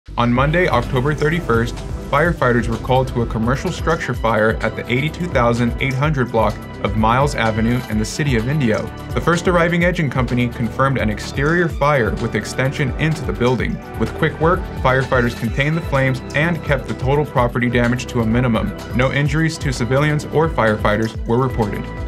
On Monday, October 31st, firefighters were called to a commercial structure fire at the 82,800 block of Miles Avenue in the city of Indio. The first arriving engine company confirmed an exterior fire with extension into the building. With quick work, firefighters contained the flames and kept the total property damage to a minimum. No injuries to civilians or firefighters were reported.